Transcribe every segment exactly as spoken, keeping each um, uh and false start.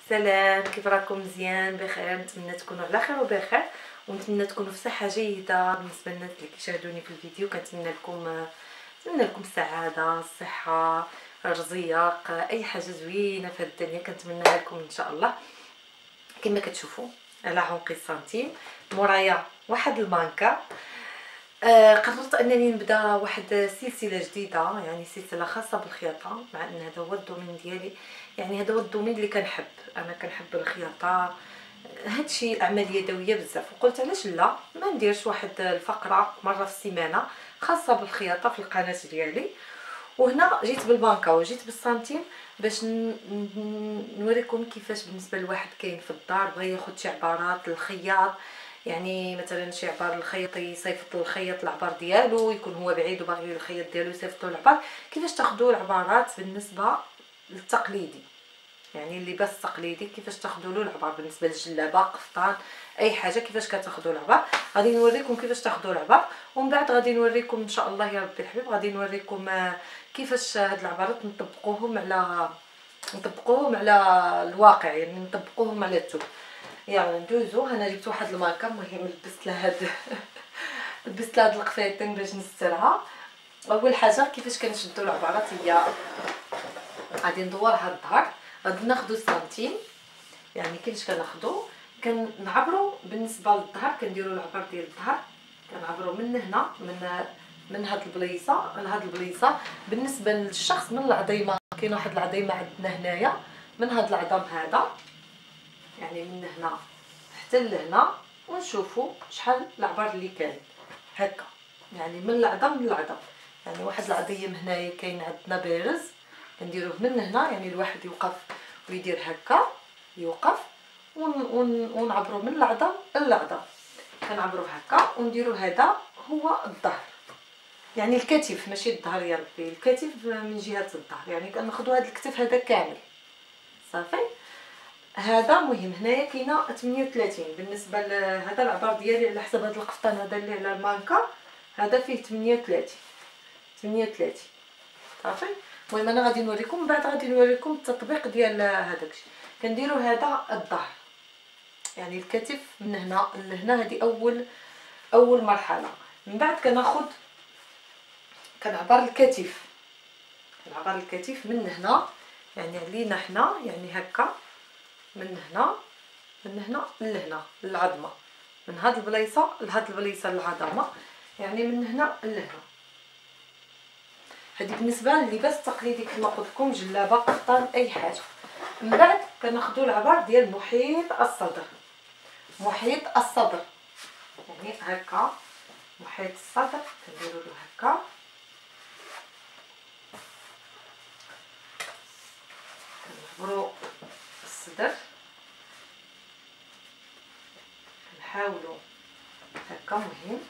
السلام، كيف راكم؟ مزيان بخير؟ نتمنى تكونوا على خير وبخير، ونتمنى تكونوا في صحه جيده. بالنسبه للناس اللي كيشاهدوني في الفيديو كنتمنى لكم نتمنى لكم السعاده، الصحه، الرزق، اي حاجه زوينه في الدنيا كنتمناها لكم ان شاء الله. كما كتشوفوا على عنقي السنتيم مورايا واحد المانكا. آه قررت انني نبدا واحد سلسله جديده، يعني سلسله خاصه بالخياطه، مع ان هذا هو الدومين ديالي، يعني هذا هو الدومين اللي كنحب. انا كنحب الخياطه، هادشي الاعمال يدويه بزاف، وقلت علاش لا ما نديرش واحد الفقره مره في السيمانه خاصه بالخياطه في القناه ديالي. وهنا جيت بالبانكا وجيت بالسنتيم باش نوريكم كيفاش بالنسبه لواحد كاين في الدار بغى ياخذ شي عبارات للخياط، يعني مثلا شي عبار الخيط يصيفط الخيط العبار ديالو، يكون هو بعيد وباغي الخيط ديالو يصيفطو العبار. كيفاش تاخذوا العبارات بالنسبه للتقليدي، يعني اللباس التقليدي كيفاش تاخذوا له العبار، بالنسبه للجلابه قفطان اي حاجه كيفاش كتاخذوا العبار. غادي نوريكم كيفاش تاخذوا العبار، ومن بعد غادي نوريكم ان شاء الله يا ربي الحبيب، غادي نوريكم كيفاش هاد العبارات نطبقوهم على نطبقوهم على الواقع، يعني نطبقوهم على الثوب. يلا ندوزو. انا جبت واحد الماركه، المهم لبست لها هاد لبست لها هاد القفيطين باش نسترها. اول حاجه كيفاش كنشدوا العبارات هي غادي ندورها الظهر، غادي ناخذ السنتيم، يعني كيفاش كناخذوا كنعبروا بالنسبه للظهر، كنديروا العبر ديال الظهر كنعبروا من هنا من من هاد البليصه لهاد البليصه. بالنسبه للشخص من العظيمه كاين واحد العظيمه عندنا هنايا، من هاد العظم هذا يعني من هنا حتى لهنا، ونشوفوا شحال العبر اللي كاين هكا، يعني من العظم للعظم. يعني واحد العظيم هنايا كاين عندنا بارز كنديروه من هنا، يعني الواحد يوقف ويدير هكا، يوقف ونعبروا من العظم للعظم، كنعبروا هكا ونديروا هذا هو الظهر، يعني الكتف ماشي الظهر يا ربي، الكتف من جهه الظهر، يعني كناخذوا هذا الكتف هذا كامل صافي. هذا مهم. هنايا كاينه ثمانية وثلاثين بالنسبه لهذا العبار ديالي على حسب هذا القفطان هذا اللي على المانكا، هذا فيه ثمانية وثلاثين ثمانية وثلاثين صافي. المهم انا غادي نوريكم، من بعد غادي نوريكم التطبيق ديال هذاك الشيء. كنديروا هذا الظهر، يعني الكتف من هنا لهنا، هذه اول اول مرحله. من بعد كناخذ كنعبر الكتف، كنعبر الكتف من هنا، يعني علينا حنا، يعني هكا من هنا من هنا لهنا للعظمه، من هاد البليصه لهاد البليصه للعظمه، يعني من هنا لهنا. هذه بالنسبه للباس التقليدي كما قلت لكم، جلابه قفطان اي حاجه. من بعد كناخذوا العبار ديال محيط الصدر، محيط الصدر يعني هكا، محيط الصدر كنديروا له هكا، كنعبروا الصدر، كنحاولوا هكا. مهم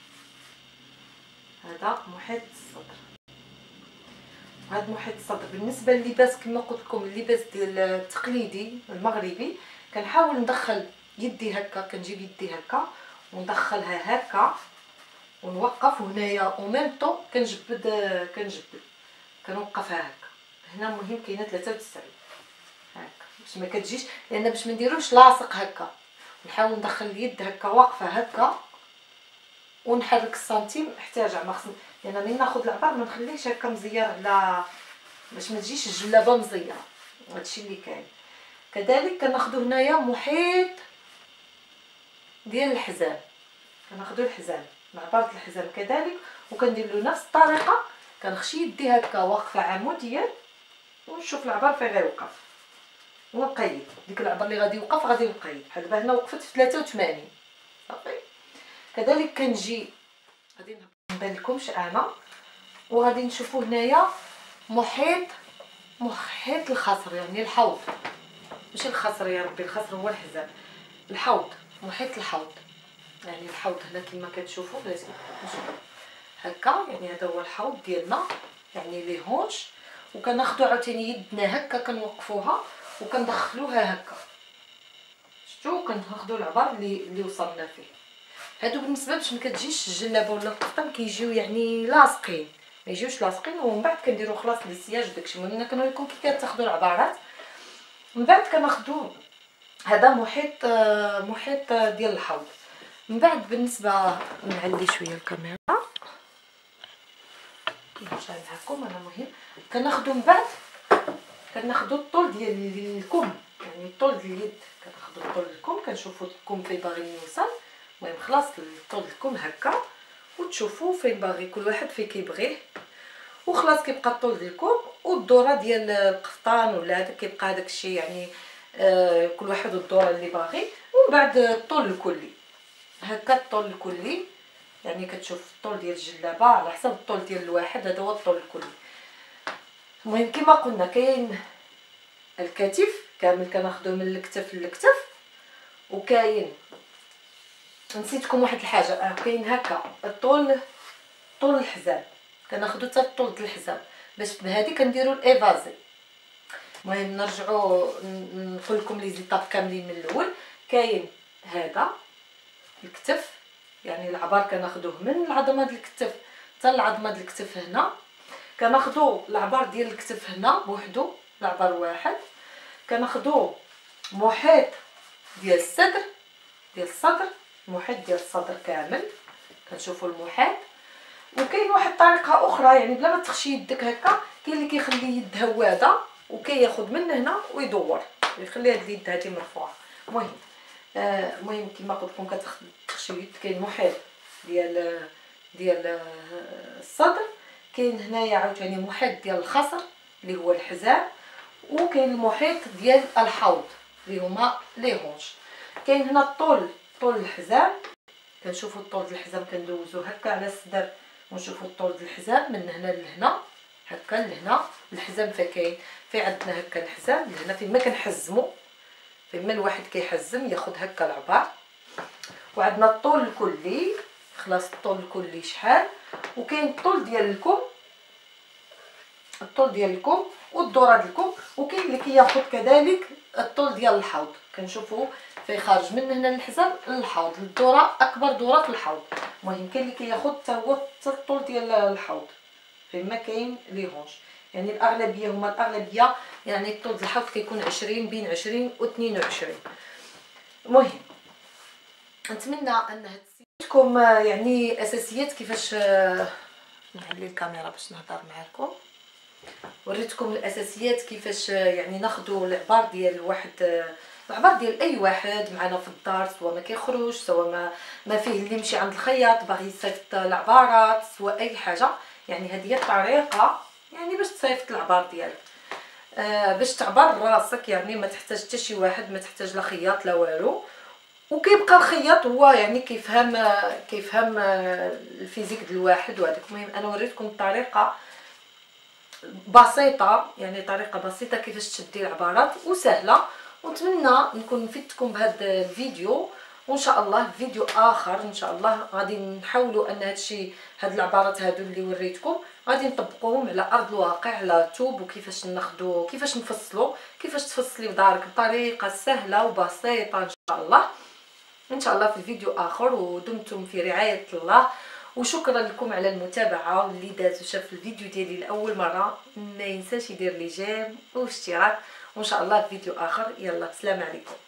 هذا محيط الصدر، هذا محيط الصدر. بالنسبه للباس كما قلت لكم اللباس ديال التقليدي المغربي كنحاول ندخل يدي هكا، كنجيب يدي هكا وندخلها هكا ونوقف هنايا، وميم طو كنجبد كنجبد كنوقفها هكا. هنا مهم كاينه ثلاثة وتسعين هكا باش ما كتجيش، لان باش ما نديروش لاصق هكا، نحاول ندخل اليد هكا واقفه هكا ونحرك السنتيم حتى يرجع. ما خصني لان يعني ملي ناخذ العبار ما نخليهش هكا مزير على باش ما تجيش الجلابه مزيره، هادشي اللي كاين. كذلك كناخذوا هنايا محيط ديال الحزام، كناخذوا الحزام معبره الحزام كذلك، وكندير له نفس الطريقه، كنخشي يدي هكا واقفه عموديا ونشوف العبار فين غيوقف ونقيد ديك العبار اللي غادي يوقف غادي نقيد. بحال دابا هنا وقفت في ثلاثة وثمانين صافي. كذلك كنجي غادي نبان لكمش انا، وغادي نشوفوا هنايا محيط محيط الخصر، يعني الحوض ماشي الخصر يا ربي، الخصر هو الحزام، الحوض محيط الحوض، يعني الحوض هنا كما كتشوفوا لازم نشوفوا هكا، يعني هذا هو الحوض ديالنا، يعني لي هونش. وكناخذوا عاوتاني يدنا هكا كنوقفوها وكندخلوها هكا، شفتوا كناخذوا العبار اللي اللي وصلنا فيه. هادو بالنسبه باش ما كتجيش الجلابه ولا القفطان كيجيو يعني لاصقين، ما يجيوش لاصقين. ومن بعد كنديروا خلاص لي سياج داكشي. المهم انا كنوريكم كي كتاخذوا العبارات من بعد كناخدو هذا محيط محيط ديال الحوض. من بعد بالنسبه نعلي شويه الكاميرا نرجع معكم. انا مهم كناخدو من بعد كناخدو الطول ديال الكم، يعني الطول ديال اليد. كناخدو الطول الكم كنشوفو الكم فين باغي يوصل. المهم خلاص الطول الكم هكا، وتشوفوا فين باغي كل واحد فين كيبغيه، وخلاص كيبقى الطول ديال الكم والدوره ديال القفطان ولا هذا كيبقى هذاك الشيء، يعني آه كل واحد والدوره اللي باغي. ومن بعد الطول الكلي هكا، الطول الكلي يعني كتشوف الطول ديال الجلابه على حسب الطول ديال الواحد، هذا هو الطول الكلي. المهم كما قلنا كاين الكتف كامل كناخذوه من الكتف للكتف، وكاين نسيتكم واحد الحاجه، اه كاين هكا الطول طول الحزام كناخذوا حتى الطول ديال الحزام باش بهذه كنديروا الايفازي. المهم نرجعوا نقول لكم لي زيتاب كاملين من الاول. كاين هذا الكتف، يعني العبار كناخذوه من العظمه ديال الكتف حتى العظمه ديال الكتف هنا. كناخذوا العبار ديال الكتف هنا بوحدو، العبار واحد. كناخذوا محيط ديال الصدر ديال الصدر المحيط ديال الصدر كامل كنشوفوا المحيط. وكاين واحد الطريقه اخرى يعني بلا ما تخشي يدك هكا، كاين اللي كيخلي يد هواده وكياخذ من هنا ويدور يخلي هاد اليد هذه مرفوعه. المهم آه المهم كما قلت لكم كتخشي يد. كاين محيط ديال ديال الصدر، كاين هنايا عاوتاني محيط ديال الخصر اللي هو الحزام، وكاين المحيط ديال الحوض اللي هما لي هونش. كاين هنا الطول طول الحزام، كنشوفوا الطول ديال الحزام كندوزو هكا على الصدر ونشوفوا الطول ديال الحزام من هنا لهنا هكا لهنا. الحزام فين كاين في عندنا هكا الحزام لهنا فين ما كنحزمو، فين ما الواحد كيحزم ياخذ هكا العبار. وعندنا الطول الكلي، خلاص الطول الكلي شحال. وكاين الطول ديال الكم، الطول ديال الكم والدوره ديال الكم. وكاين اللي كياخذ كذلك الطول ديال الحوض، كنشوفوا في خارج من هنا للحزام للحوض الدوره اكبر دوره في الحوض. المهم كاين اللي كياخذ حتى هو الطول ديال الحوض فيما كاين لي هونش، يعني الاغلبيه هما الاغلبيه يعني الطول ديال الحوض كيكون عشرين بين عشرين و اثنين وعشرين. المهم نتمنى ان هادكم يعني اساسيات كيفاش نعلي الكاميرا باش نهضر معكم. وريتكم الاساسيات كيفاش يعني ناخذوا العبار ديال واحد العبار ديال اي واحد معنا في الدار، سواء ما كيخرج سواء ما ما فيه اللي يمشي عند الخياط باغي يصيفط العبارات سواء اي حاجه. يعني هذه هي الطريقه يعني باش تصيفط العبار ديالك، آه باش تعبر راسك، يعني ما تحتاج حتى شي واحد، ما تحتاج لا خياط لا والو. وكيبقى الخياط هو يعني كيفهم كيفهم الفيزيك ديال الواحد وهذاك. المهم انا وريتكم الطريقه بسيطه، يعني طريقه بسيطه كيفاش تشدي العبارات وسهله. ونتمنى نكون فدتكم بهذا الفيديو، وان شاء الله في فيديو اخر ان شاء الله غادي نحاولوا ان هادشي هاد العبارات هادو اللي وريتكم غادي نطبقوهم على ارض الواقع على توب، وكيفاش ناخذوا كيفاش نفصلوا كيفاش تفصلي في دارك بطريقه سهله وبسيطه ان شاء الله. ان شاء الله في الفيديو اخر، ودمتم في رعايه الله. وشكرا لكم على المتابعه، واللي داز وشاف الفيديو ديالي لاول مره ما ينساش يدير لي جيم واشتراك، وان شاء الله في فيديو اخر. يلا بسلام عليكم.